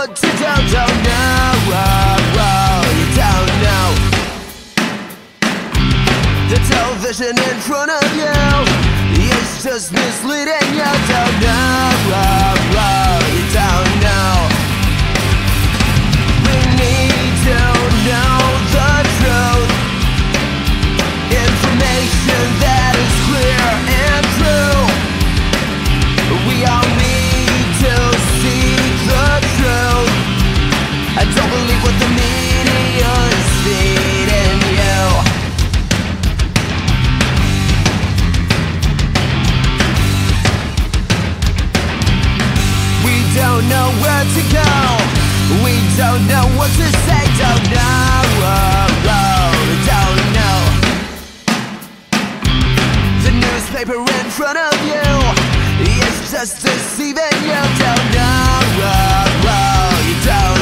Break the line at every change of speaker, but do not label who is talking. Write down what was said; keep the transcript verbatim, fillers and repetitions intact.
what to do, don't know, oh, oh, you don't know. The television in front of you is just misleading, you don't know, oh, oh, you don't know. We need to know the truth, information that is clear and true. We all need to see the truth. I don't believe what the media is feeding you. We don't know where to go, we don't know what to say, don't know, oh, oh, don't know. The newspaper in front of you is just deceiving, you don't know, oh, oh, you don't